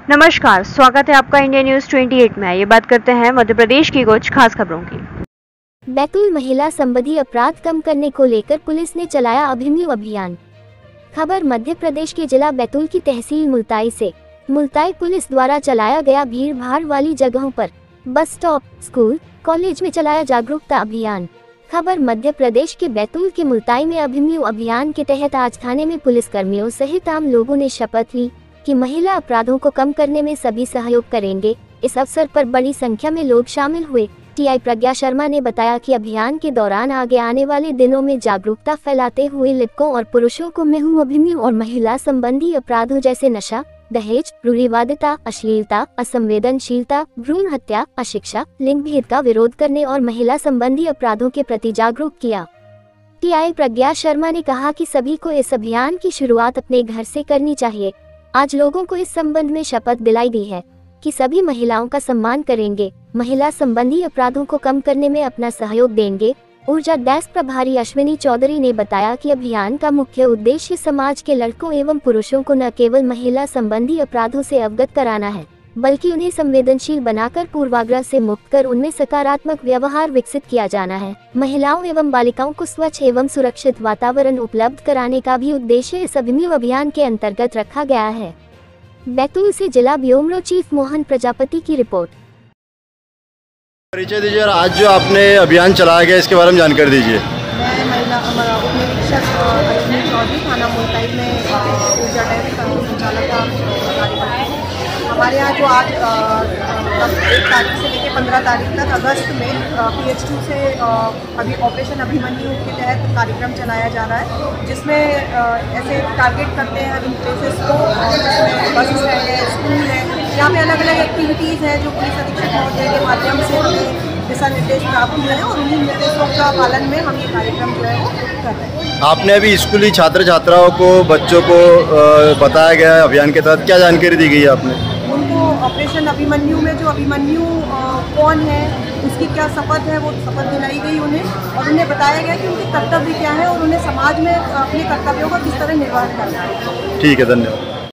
नमस्कार, स्वागत है आपका इंडिया न्यूज 28 में। ये बात करते हैं मध्य प्रदेश की कुछ खास खबरों की। बैतूल महिला संबंधी अपराध कम करने को लेकर पुलिस ने चलाया अभिमन्यु अभियान। खबर मध्य प्रदेश के जिला बैतूल की तहसील मुल्ताई से। मुल्ताई पुलिस द्वारा चलाया गया भीड़ भाड़ वाली जगहों पर बस स्टॉप, स्कूल, कॉलेज में चलाया जागरूकता अभियान। खबर मध्य प्रदेश के बैतूल के मुल्ताई में अभिमन्यु अभियान के तहत आज थाने में पुलिस कर्मियों सहित आम लोगों ने शपथ ली कि महिला अपराधों को कम करने में सभी सहयोग करेंगे। इस अवसर पर बड़ी संख्या में लोग शामिल हुए। टीआई प्रज्ञा शर्मा ने बताया कि अभियान के दौरान आगे आने वाले दिनों में जागरूकता फैलाते हुए लड़कों और पुरुषों को महू अभिमन्यु और महिला संबंधी अपराधों जैसे नशा, दहेज, रूढ़िवादिता, अश्लीलता, असंवेदनशीलता, भ्रूण हत्या, अशिक्षा, लिंग भेद का विरोध करने और महिला संबंधी अपराधों के प्रति जागरूक किया। टीआई प्रज्ञा शर्मा ने कहा कि सभी को इस अभियान की शुरुआत अपने घर से करनी चाहिए। आज लोगों को इस संबंध में शपथ दिलाई दी है कि सभी महिलाओं का सम्मान करेंगे, महिला संबंधी अपराधों को कम करने में अपना सहयोग देंगे। ऊर्जा डेस्क प्रभारी अश्विनी चौधरी ने बताया कि अभियान का मुख्य उद्देश्य समाज के लड़कों एवं पुरुषों को न केवल महिला संबंधी अपराधों से अवगत कराना है, बल्कि उन्हें संवेदनशील बनाकर पूर्वाग्रह से मुक्त कर उनमें सकारात्मक व्यवहार विकसित किया जाना है। महिलाओं एवं बालिकाओं को स्वच्छ एवं सुरक्षित वातावरण उपलब्ध कराने का भी उद्देश्य इस अभिमन्यु अभियान के अंतर्गत रखा गया है। बैतूल से जिला ब्यूरो चीफ मोहन प्रजापति की रिपोर्ट। परिचय दीजिए और आज जो आपने अभियान चलाया गया इसके बारे में जानकारी दीजिए। मैं महिला उप निरीक्षक अश्विनी चौधरी, थाना मुल्ताई में ऊर्जा डेस्क संचालक का कार्य करती हूँ। हमारे यहाँ जो आज 1 तारीख से लेकर 15 तारीख तक अगस्त में PH2 से अभी ऑपरेशन अभिमन्यु के तहत कार्यक्रम चलाया जा रहा है, जिसमें ऐसे टारगेट करते हैं इन प्लेसेस को, जिसमें बस स्टैंड है, स्कूल है, यहाँ पे अलग अलग एक्टिविटीज़ हैं जो पुलिस अधीक्षक महोदय के माध्यम से हमें दिशा निर्देश प्राप्त हुए हैं और उन्हीं निर्देशों का पालन में हम ये कार्यक्रम जो है वो कर रहे हैं। आपने अभी स्कूली छात्र छात्राओं को, बच्चों को बताया गया है अभियान के तहत, क्या जानकारी दी गई है आपने? उनको ऑपरेशन अभिमन्यु में जो अभिमन्यु कौन है, उसकी क्या शपथ है, वो शपथ दिलाई गई उन्हें और उन्हें बताया गया कि उनके कर्तव्य क्या है और उन्हें समाज में अपने कर्तव्यों का किस तरह निर्वाह करना है। ठीक है, धन्यवाद।